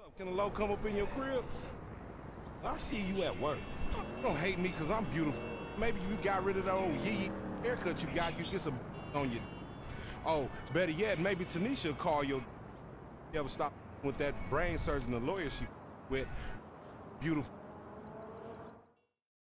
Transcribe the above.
Can a low come up in your crib? I see you at work. Don't hate me because I'm beautiful. Maybe you got rid of that old yee haircut you got. You get some on you. Oh, better yet, maybe Tanisha will call you. You ever stop with that brain surgeon, the lawyer she with? Beautiful.